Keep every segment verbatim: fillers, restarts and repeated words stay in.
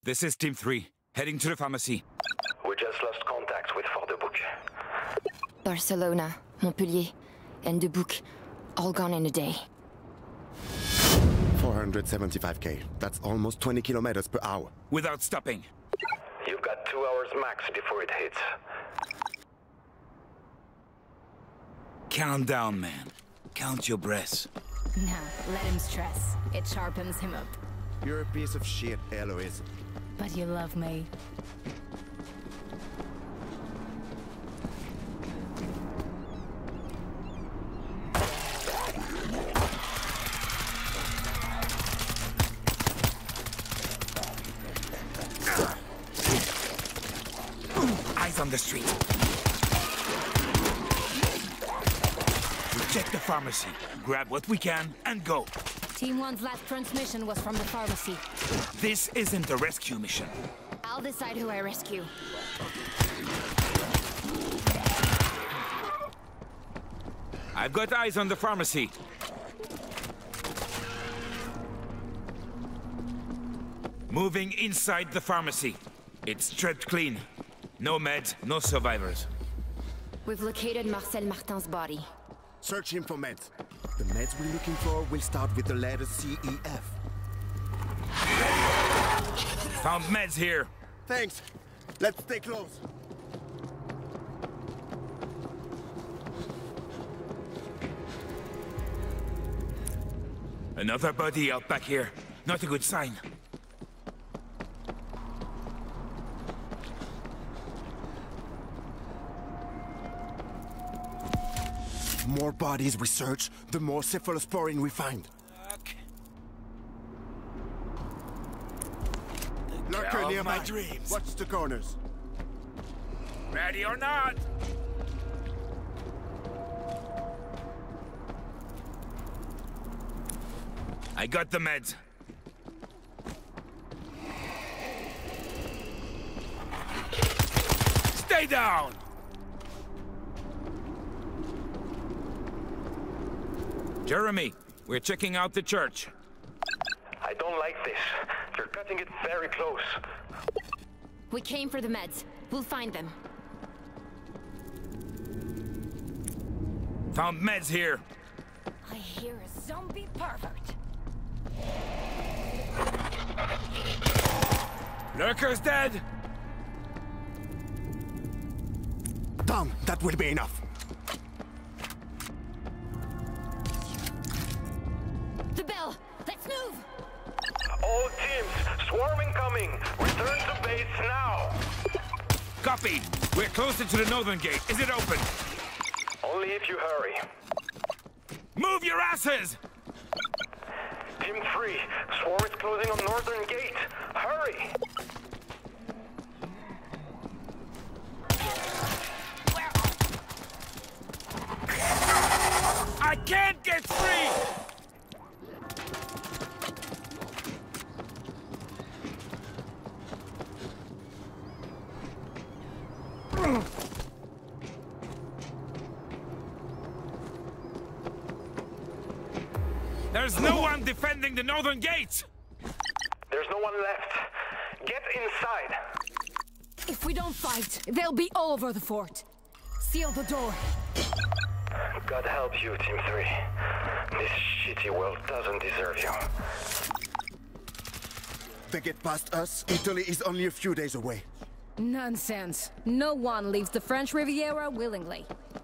This is Team three, heading to the pharmacy. We just lost contact with Fort-de-Bouc. Barcelona, Montpellier, and Dubuque, all gone in a day. four hundred seventy-five K. That's almost twenty kilometers per hour. Without stopping. You've got two hours max before it hits. Calm down, man. Count your breaths. Nah, let him stress. It sharpens him up. You're a piece of shit, Eloise. But you love me. Eyes on the street. We check the pharmacy, grab what we can, and go. Team one's last transmission was from the pharmacy. This isn't a rescue mission. I'll decide who I rescue. I've got eyes on the pharmacy. Moving inside the pharmacy. It's stripped clean. No meds, no survivors. We've located Marcel Martin's body. Search him for meds. The meds we're looking for will start with the letters C E F. Found meds here. Thanks. Let's stay close. Another body out back here. Not a good sign. The more bodies we search, the more cephalosporin we find. Lurker of nearby. my dreams. Watch the corners. Ready or not? I got the meds. Stay down! Jeremy, we're checking out the church. I don't like this. You're cutting it very close. We came for the meds. We'll find them. Found meds here. I hear a zombie pervert. Lurker's dead! Done. That will be enough. The bell! Let's move! All teams, swarm incoming! Return to base now! Copy! We're closer to the northern gate. Is it open? Only if you hurry. Move your asses! Team three, swarm is closing on northern gate. Hurry! I can't get free! There's no one defending the northern gates! There's no one left. Get inside. If we don't fight, they'll be all over the fort. Seal the door. God help you, Team three. This shitty world doesn't deserve you. They get past us, Italy is only a few days away. Nonsense. No one leaves the French Riviera willingly.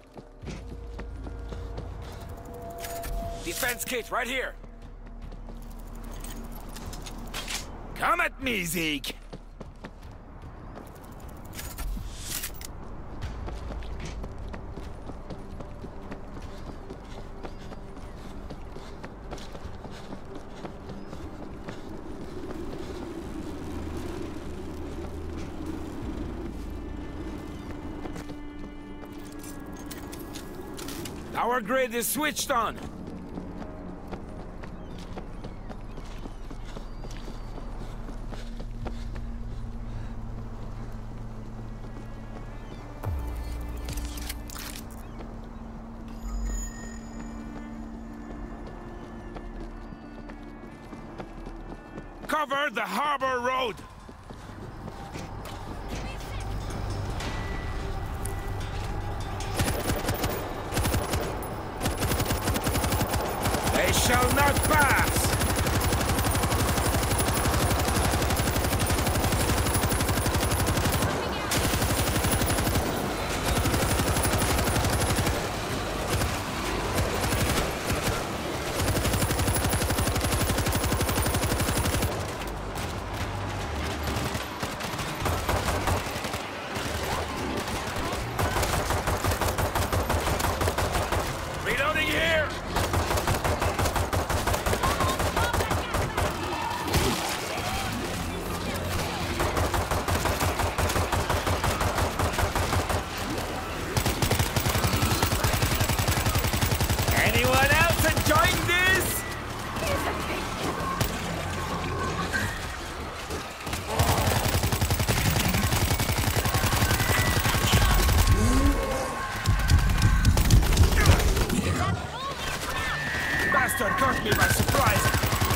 Defense kit right here. Come at me, Zeke. Our grid is switched on. Cover the harbor road! shall not pass! Reloading here! Anyone else enjoying this? Bastard caught me by surprise.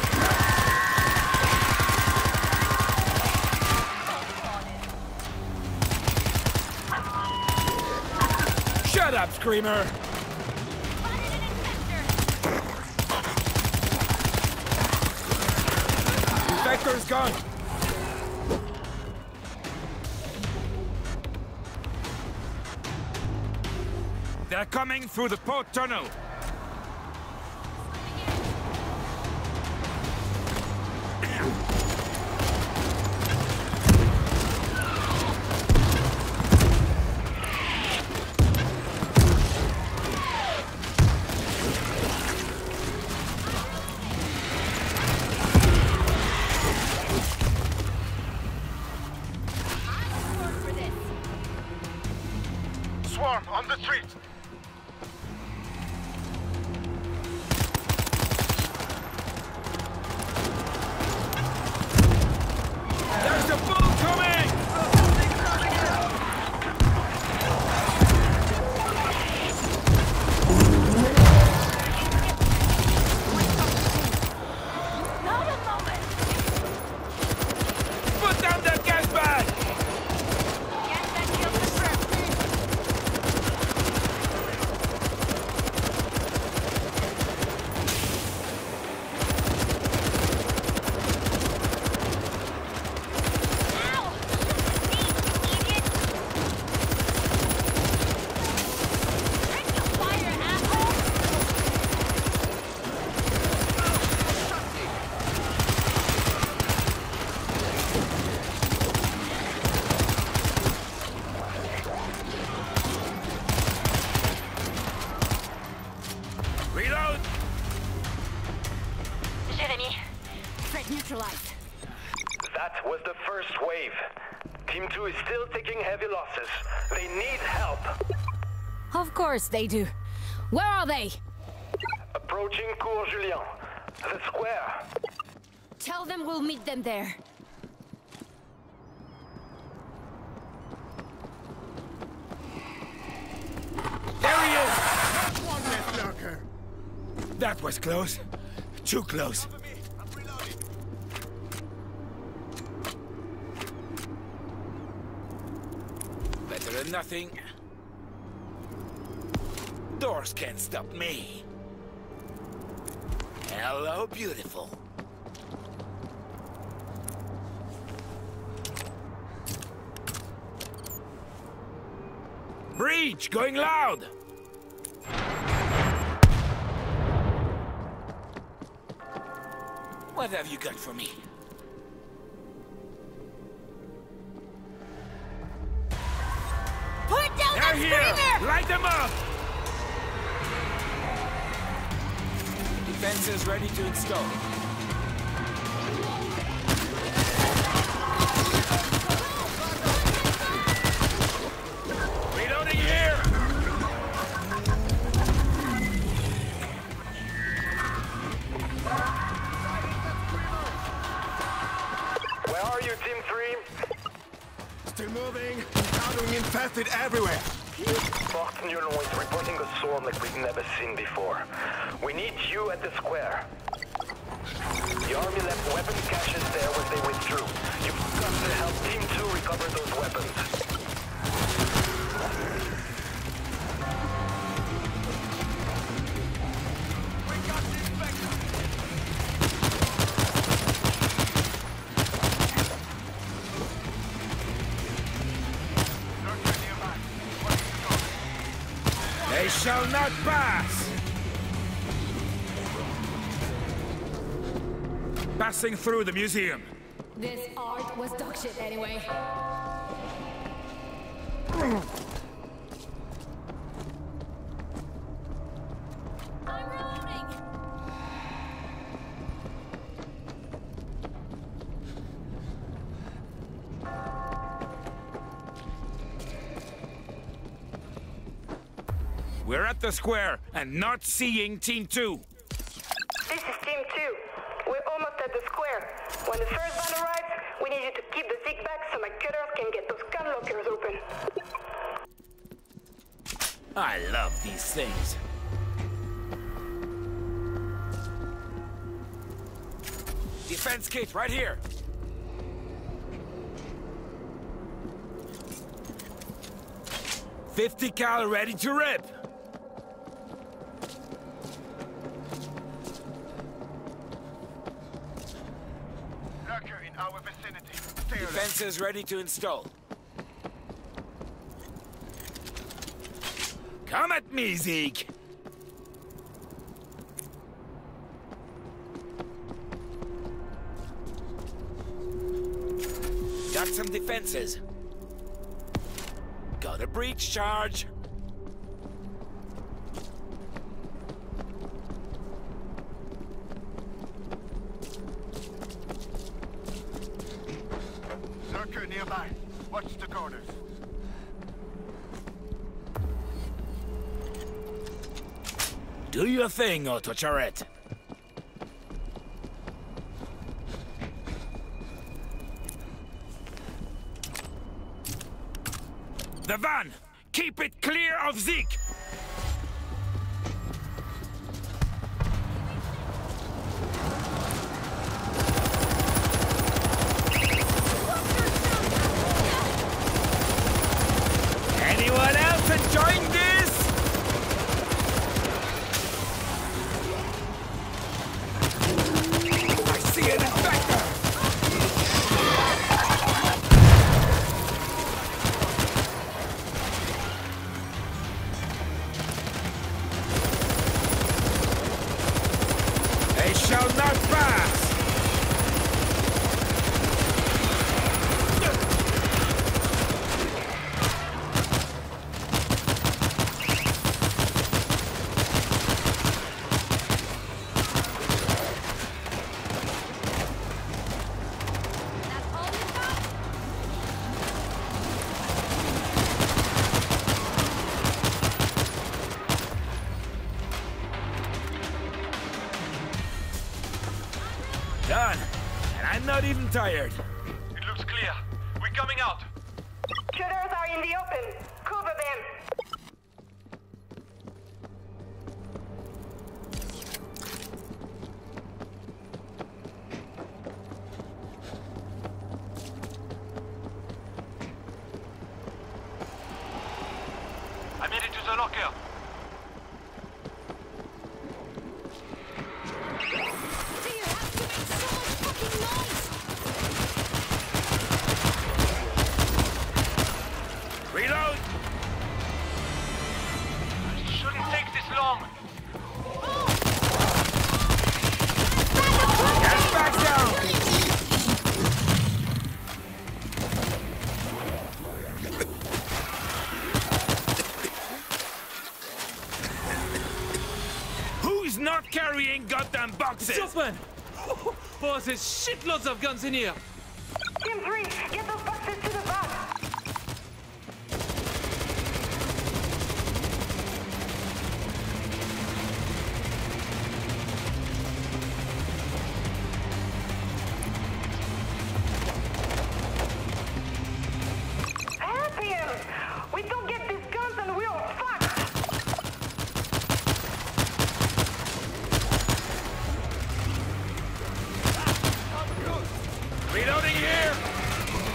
Shut up, Screamer! Vector's gone! They're coming through the port tunnel! Swarm on the street! There's a bull coming! Put down that gas bag! Reload! Jeremy, threat neutralized. That was the first wave. Team two is still taking heavy losses. They need help. Of course they do. Where are they? Approaching Cours Julien. The square. Tell them we'll meet them there. There he is! One left lurker. That was close. Too close. Better than nothing. Doors can't stop me. Hello, beautiful. Breach going loud! What have you got for me? Point down They're that here! screamer! Light them up! Defenses ready to install. Reloading here! Where are you, Team three? Still moving. Encountering infested everywhere. Fort Nulon is reporting a swarm like we've never seen before. We need you at the square. The army left weapon caches there when they withdrew. You've got to help Team two recover those weapons. We got this back. not pass! Passing through the museum. This art was dog shit anyway. I'm reloading! We're at the square and not seeing Team two. This is Team two. We're almost at the square. When the first van arrives, we need you to keep the zig back so my cutters can get those gun lockers open. I love these things. Defense kit right here. fifty cal ready to rip. Lurker in our vicinity. Stay alert. Defenses ready to install. Come at me, Zeke. Got some defenses. Got a breach charge. Lurker nearby. Watch the corners. Do your thing, Auto Turret. The van! Keep it clear of Zeke! Anyone else enjoying this? I see an infector! They shall not pass! That's all you got? Done. And I'm not even tired. It looks clear. We're coming out. Cutters are in the open. Cover them. I made it to the locker. Do you have to make so much fucking noise? Reload! It shouldn't take this long. Get back down! Who's not carrying goddamn boxes? Zuffman! Boss, there's shitloads of guns in here! Team three, get those boxes to the van. Help him! We don't get these guns and we're fucked! Reloading here!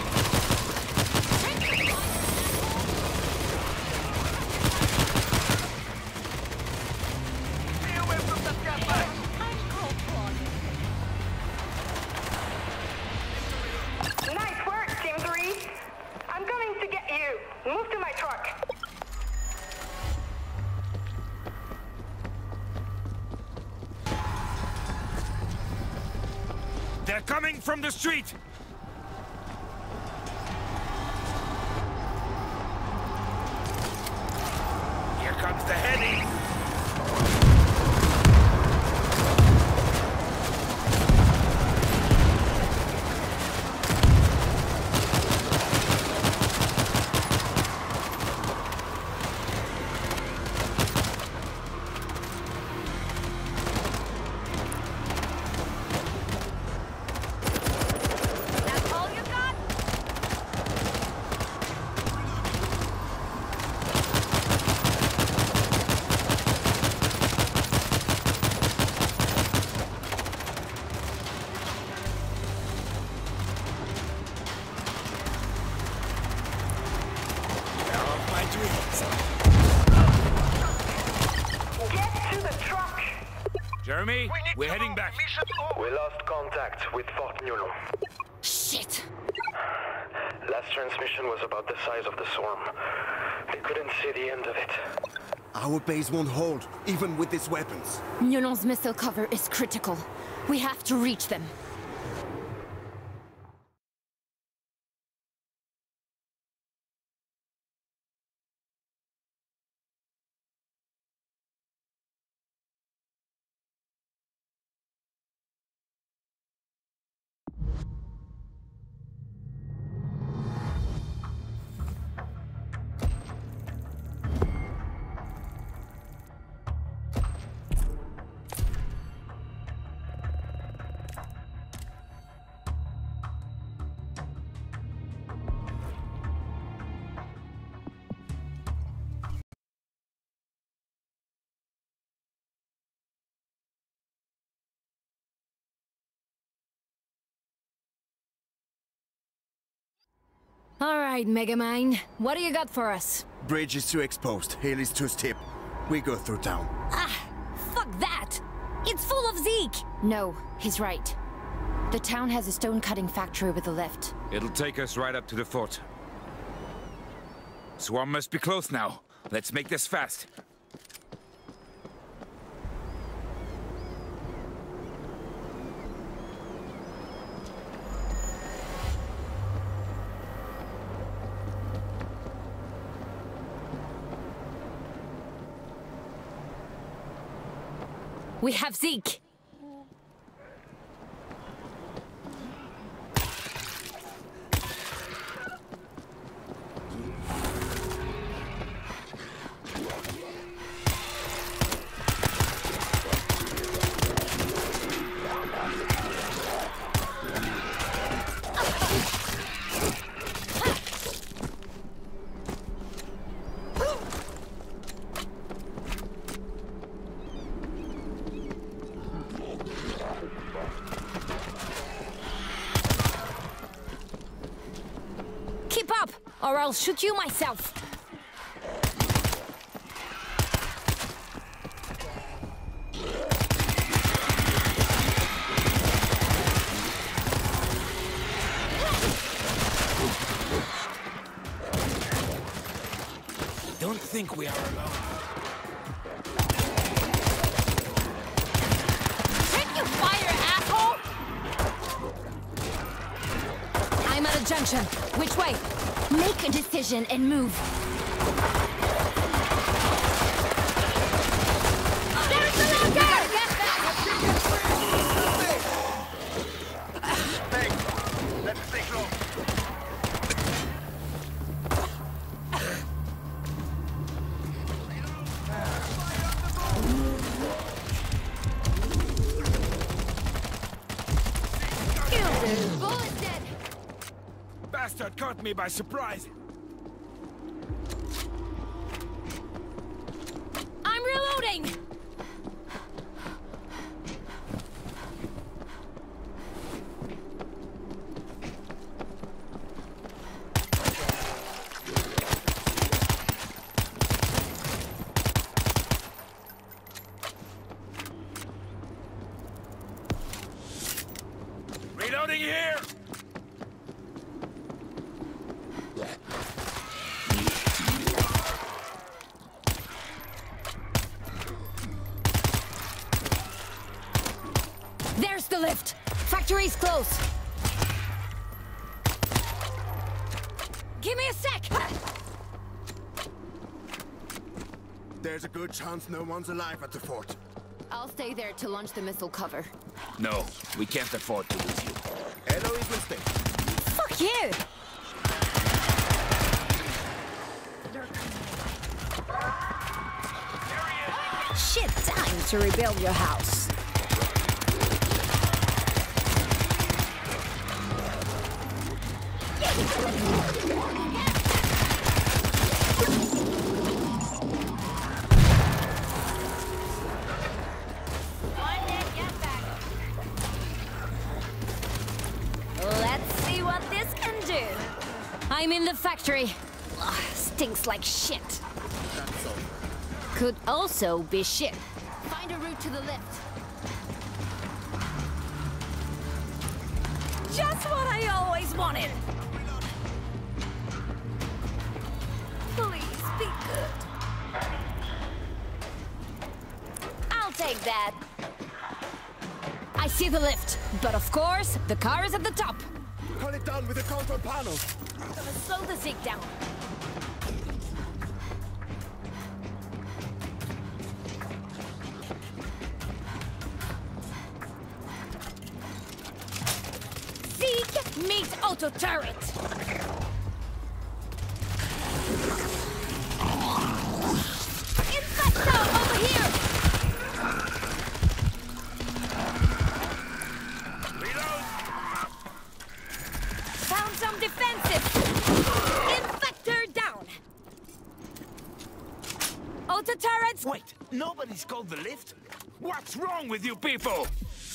coming from the street! Here comes the heady! Jeremy, we we're heading back. We lost contact with Fort Nulon. Shit! Last transmission was about the size of the swarm. They couldn't see the end of it. Our base won't hold, even with these weapons. Nulon's missile cover is critical. We have to reach them. All right, Megamind. What do you got for us? Bridge is too exposed, hill is too steep. We go through town. Ah, fuck that! It's full of Zeke! No, he's right. The town has a stone-cutting factory with a lift. It'll take us right up to the fort. Swarm must be close now. Let's make this fast. We have Zeke! Or I'll shoot you myself. Don't think we are alone. Can't you fire, asshole? I'm at a junction. Which way? Make a decision and move. There's the locker! Get back! Hey, let's stay close. Bullet's dead! Bastard caught me by surprise. I'm reloading! Reloading here! There's the lift! factory's close. Give me a sec! There's a good chance no one's alive at the fort. I'll stay there to launch the missile cover. No, we can't afford to lose you. Eloise will stay. Fuck you! Shit, time to rebuild your house. Let's see what this can do. I'm in the factory. Ugh, stinks like shit. That's all. Could also be shit. Find a route to the lift. Just what I always wanted. Please be good. I'll take that. I see the lift, but of course, the car is at the top. Cut it down with the control panel. Gonna slow the Zeke down. Zeke meets auto turret. Infecto over here. Found some defensive. Infector down. Auto turrets. Wait, nobody's called the lift? What's wrong with you people?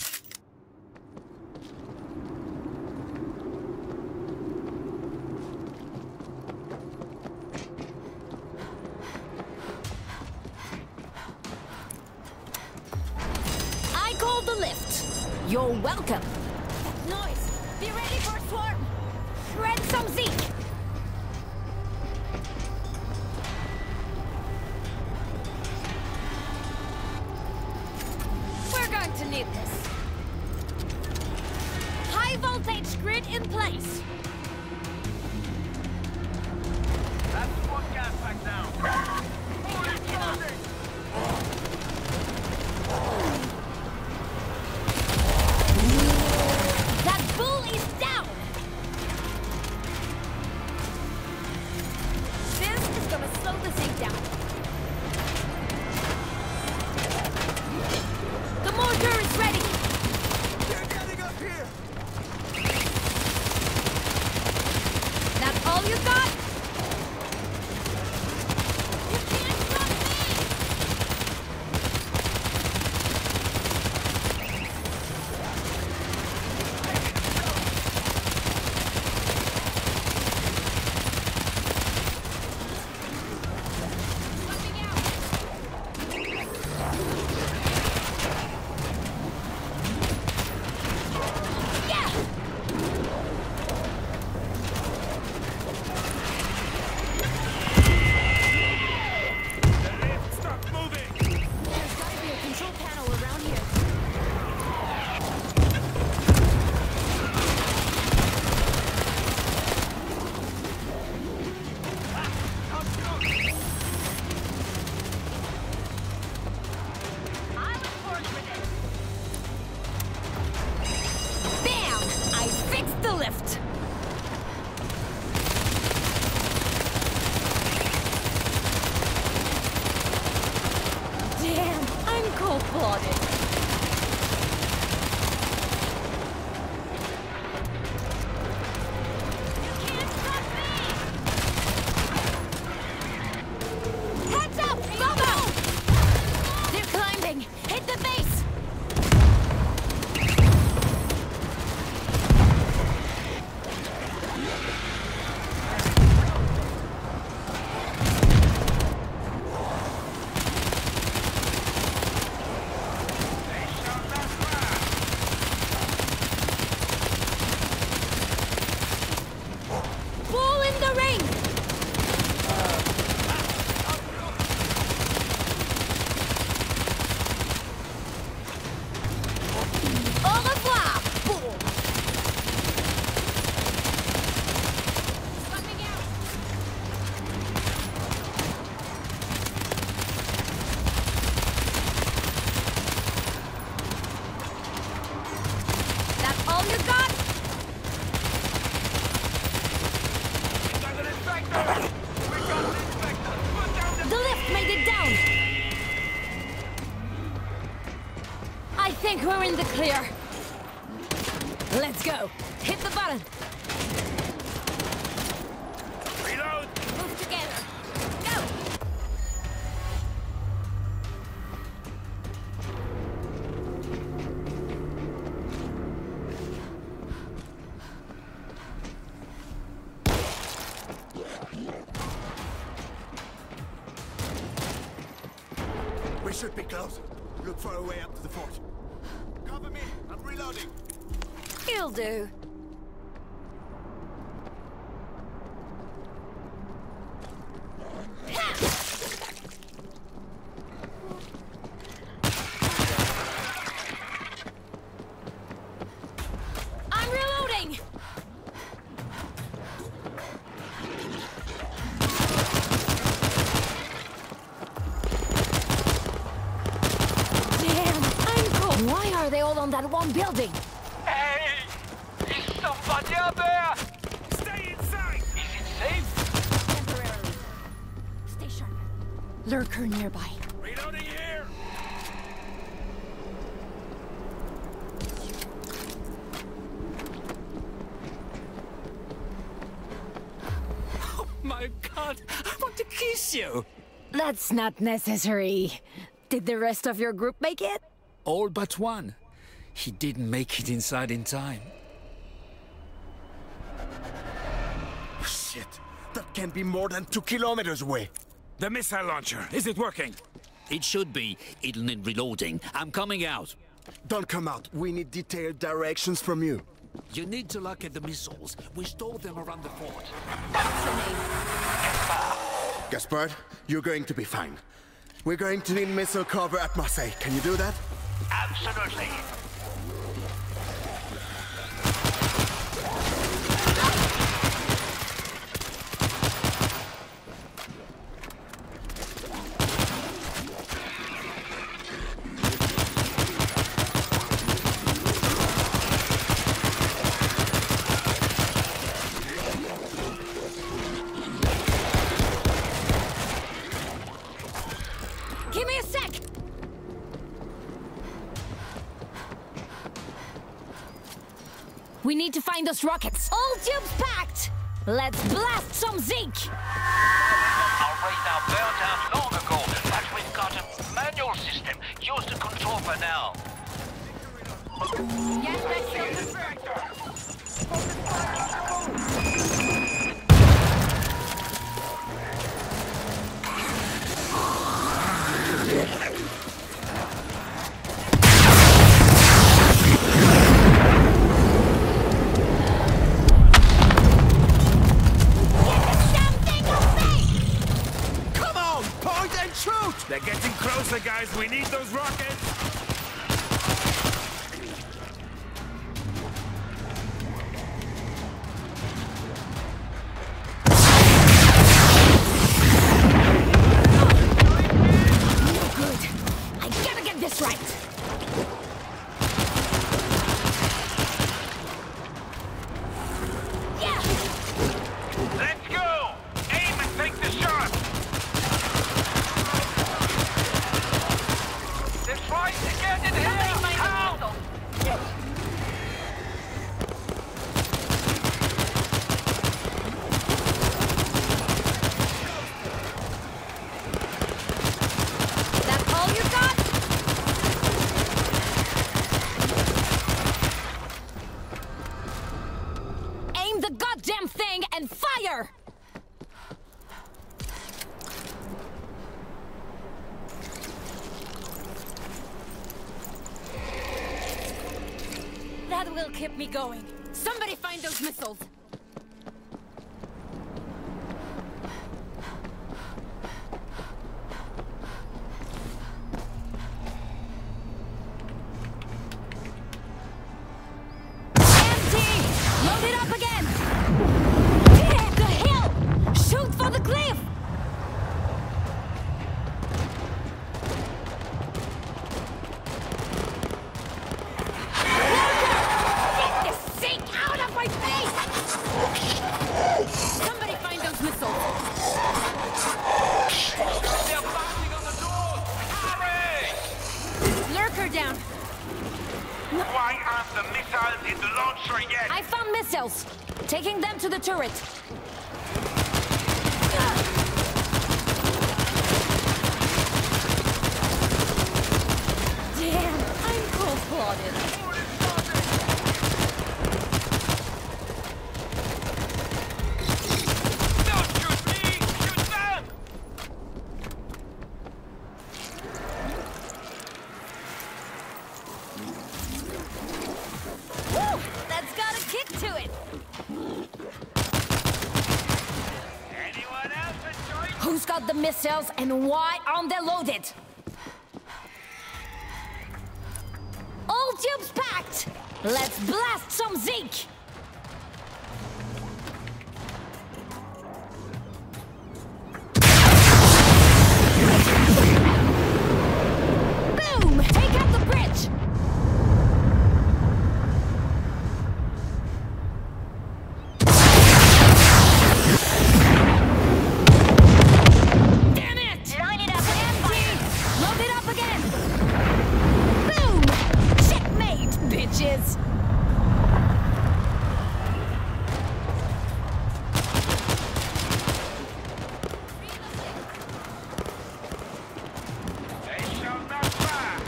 I called the lift. You're welcome. Noise. Be ready for a swarm. Shred some Zeke. We're going to need this. High voltage grid in place. That's one gas back down. That bull is down. This is gonna slow the Zeke down. The mortar is ready. They're getting up here! That's all you got? think we're in the clear. Let's go. Hit the button. Reload! Move together. Go! We should be close. Look for a way up to the fort. Cover me. I'm reloading. You'll do. I'm reloading! Damn, I'm cold. Why are they all on that one building? Hey! Is somebody out there? Stay inside! Is it safe? Temporarily. Stay sharp. Lurker nearby. Reloading here! My God, I want to kiss you. That's not necessary. Did the rest of your group make it? All but one. He didn't make it inside in time. Shit. That can't be more than two kilometers away. The missile launcher, is it working? It should be. It'll need reloading. I'm coming out. Don't come out. We need detailed directions from you. You need to locate the missiles. We store them around the fort. Gaspard, you're going to be fine. We're going to need missile cover at Marseille. Can you do that? Absolutely. Give me a sec! We need to find those rockets. All tubes packed! Let's blast some Zeke! Our radar burnt out long ago, but we've got a manual system. Use the control for now. Get that shield. Come on! Point and shoot! They're getting closer, guys. We need those rockets! I gotta get this right! Yeah! Let's go! Aim and take the shot! They're trying to get in here! How? That's all you got? Aim the goddamn thing and fire! That will keep me going. Somebody find those missiles. Empty! Load it up again! Yeah, the hill! Shoot for the cliff! Get this thing out of my face! Somebody find those missiles! They're banging on the door! Hurry! Lurker down! Why aren't the missiles in the launcher yet? I found missiles. Taking them to the turret. Damn, I'm cold-blooded. Don't shoot me! Shoot them! Woo! That's got a kick to it. Anyone else enjoy? Who's got the missiles and why aren't they loaded? All tubes packed! Let's blast some Zeke! Boom! Take out the bridge! Damn it! Line it up again! Load it up again! Boom! Checkmate, bitches! They shall not fire!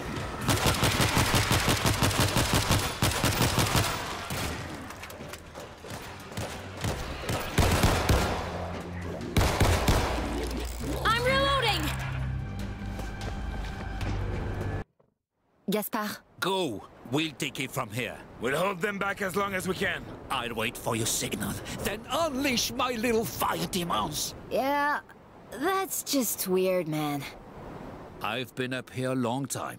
I'm reloading! Gaspard, Go. We'll take it from here. We'll hold them back as long as we can. I'll wait for your signal, then unleash my little fire demons. yeah, that's just weird, man. I've been up here a long time.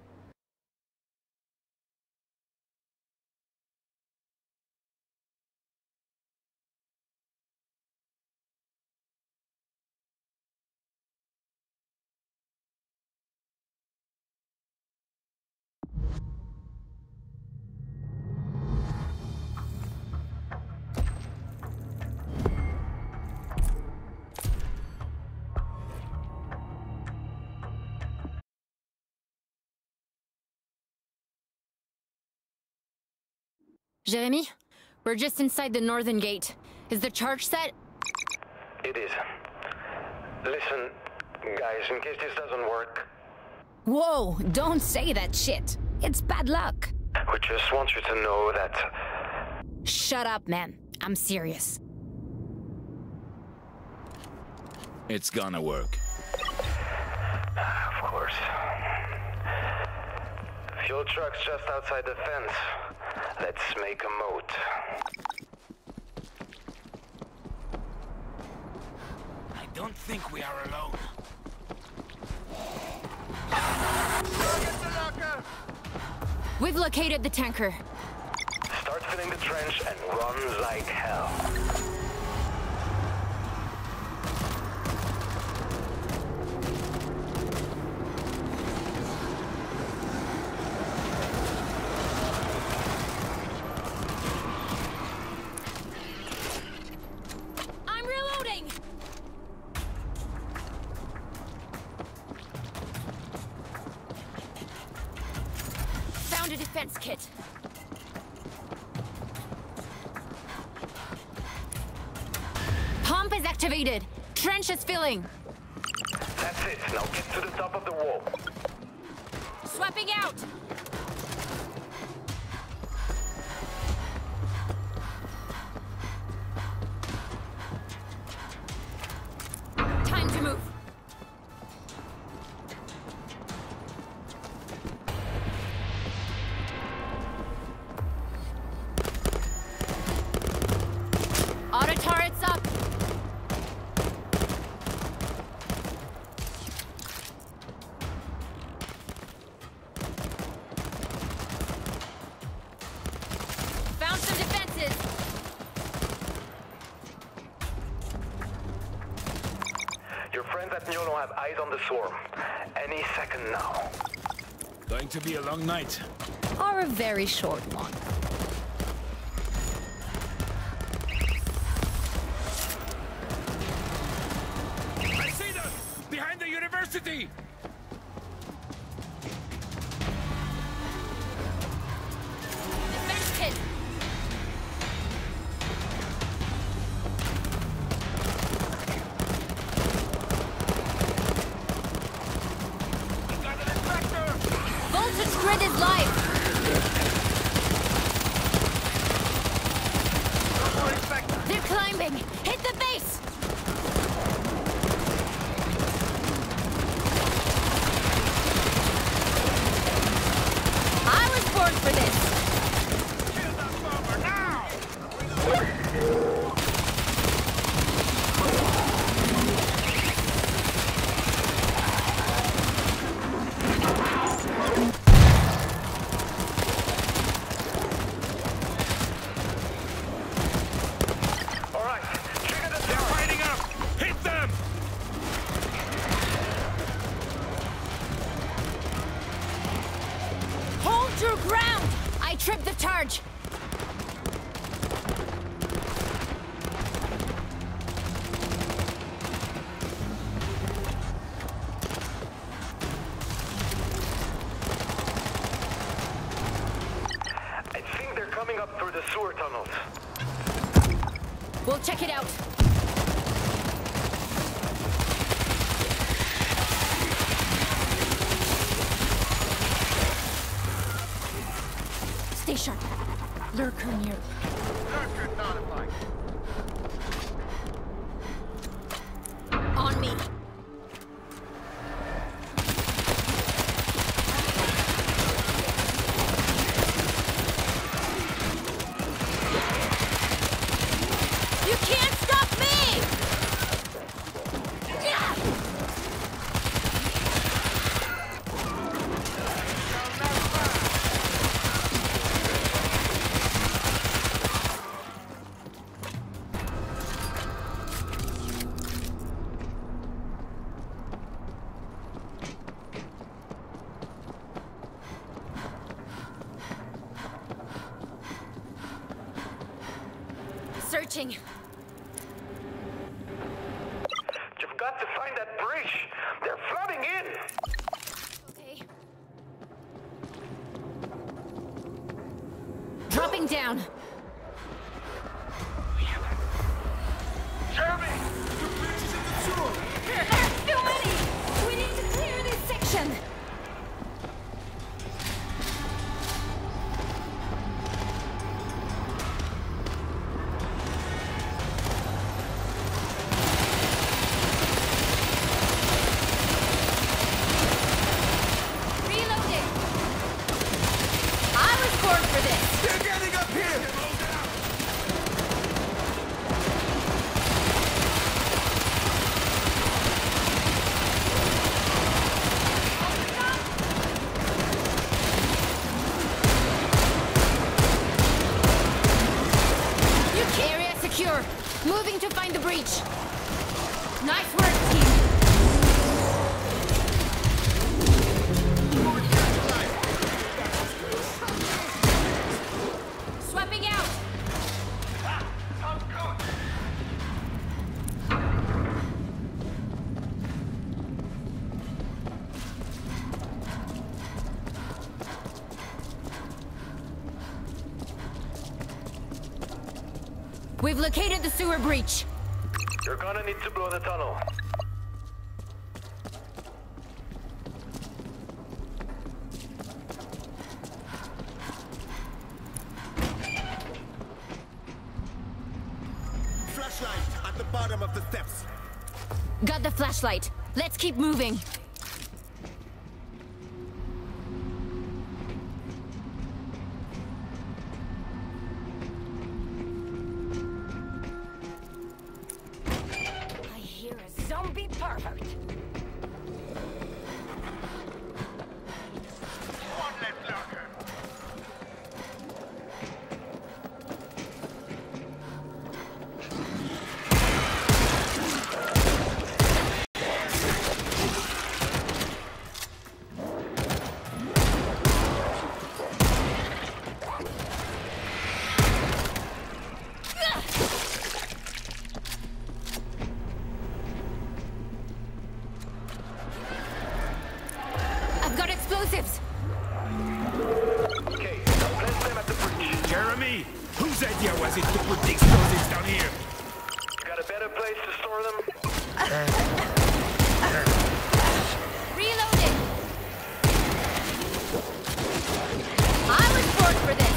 Jeremy, we're just inside the northern gate. Is the charge set? It is. Listen, guys, in case this doesn't work, Whoa, don't say that shit. It's bad luck. we just want you to know that Shut up, man. I'm serious. It's gonna work. Of course. Fuel truck's just outside the fence. Let's make a moat. I don't think we are alone. We've located the tanker. Start filling the trench and run like hell. I'm reloading! Found a defense kit. Pump is activated. Trench is filling. That's it. Now get to the top of the wall. Swapping out! Time to move. Auto turrets up. Found some defenses. Your friends at Nyolo have eyes on the swarm. Any second now. Going to be a long night. Or a very short one. I see them! Behind the university! Hold your ground! I tripped the charge! I think they're coming up through the sewer tunnels. We'll check it out. Stay sharp. Lurker near. Lurker notified. On me. You can't stop me! Yeah! Searching. You've got to find that bridge. They're flooding in. Okay. Dropping down. Jeremy! There's too many! We need to clear this section! Reloading! I was born for this! They're getting up here! Area secure. Moving to find the breach. Nice work, team. Swapping out. We've located the sewer breach. You're gonna need to blow the tunnel. Flashlight at the bottom of the steps. Got the flashlight. Let's keep moving. I hear a zombie pervert. One left lurker. I've got explosives. Okay, now place them at the bridge. Jeremy, whose idea was it to put the explosives down here? You got a better place to store them? Reloading. I was born for this.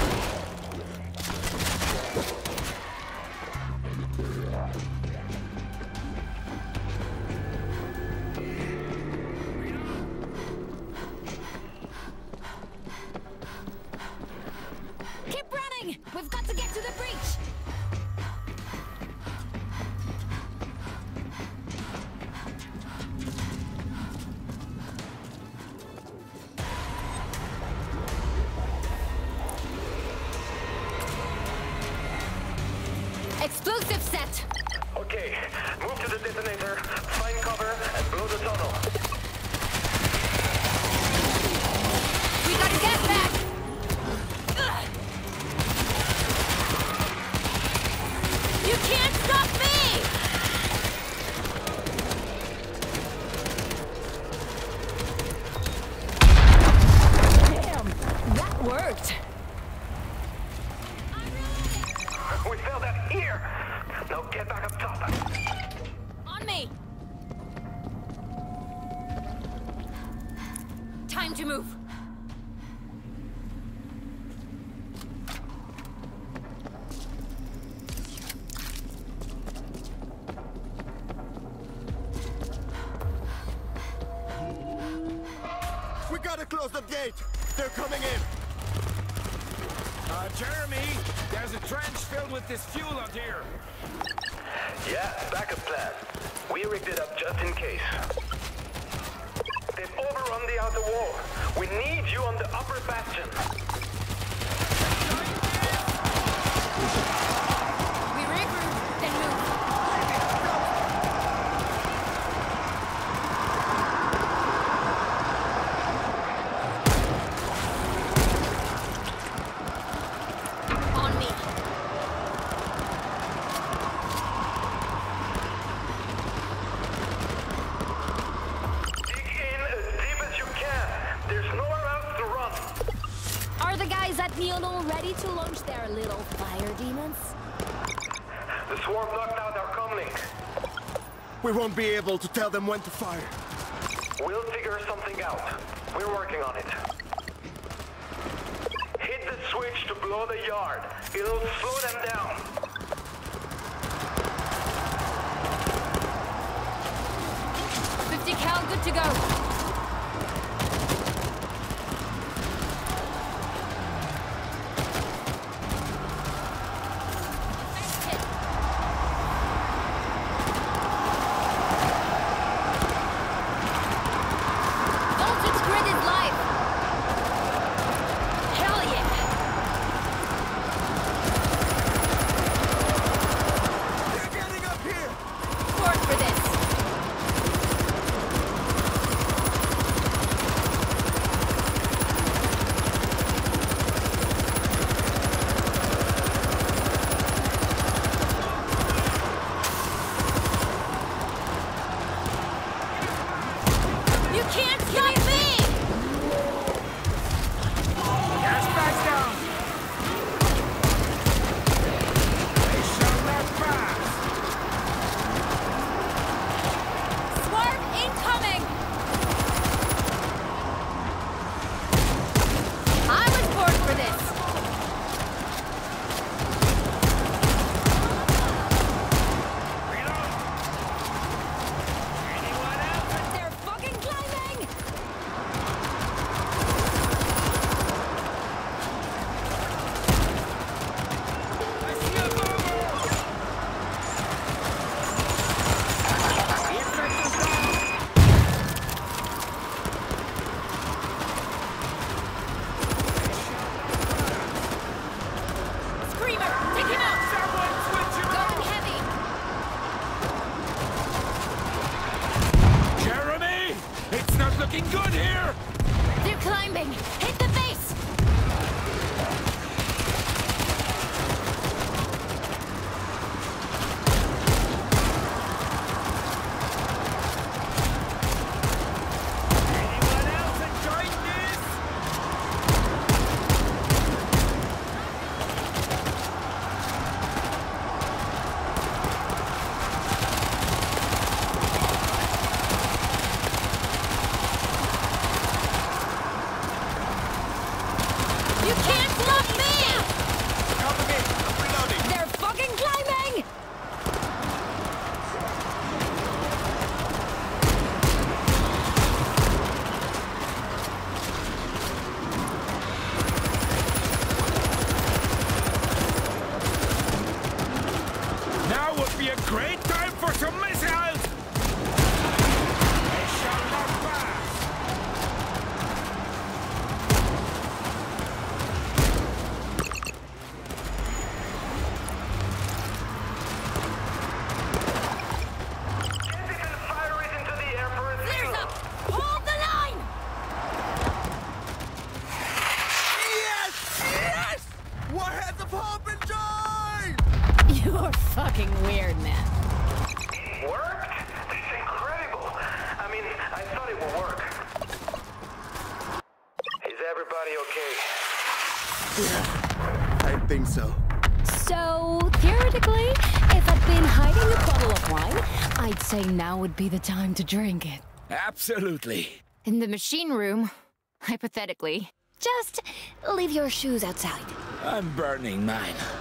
Keep running! We've got to get to the breach! Explosive set! Okay, move to the detonator, find cover, and blow the tunnel. We gotta get back! worked. We failed that here! Now get back up top. On me! Time to move. We gotta close the gate! They're coming in! Uh, Jeremy, there's a trench filled with this fuel out here. Yeah, backup plan. We rigged it up just in case. They've overrun the outer wall. We need you on the upper bastion. We regroup, then move. On me. Dig in as deep as you can. There's nowhere else to run. Are the guys at Neodol ready to launch their little fire demons? The swarm knocked out our comlink. We won't be able to tell them when to fire. We'll figure something out. We're working on it. Hit the switch to blow the yard. It'll slow them down. fifty cal, good to go. Voltage grid is live. Hell yeah. They're getting up here! Forward for this. You can't stop me! Gas bags down. They shall not pass. Swarm incoming! I was born for this! Reload. Anyone else? They're fucking climbing! I see a mover. The effect is down. Screamer! Take him out! Someone switch him Going heavy! Jeremy, it's not looking good here. They're climbing! Hit the base! Anyone else enjoying this? You can't stop me! Cover me! I'm reloading! They're fucking climbing! Now would be a great time for some missiles. They shall not pass. Get the Confederates into the air for a Flares signal. up! Hold the line! Yes! Yes! Warheads of hope and joy! You're fucking weird, man. Worked? This is incredible. I mean, I thought it would work. Is everybody okay? I think so. So, theoretically, if I'd been hiding a bottle of wine, I'd say now would be the time to drink it. Absolutely. In the machine room, hypothetically. Just leave your shoes outside. I'm burning mine.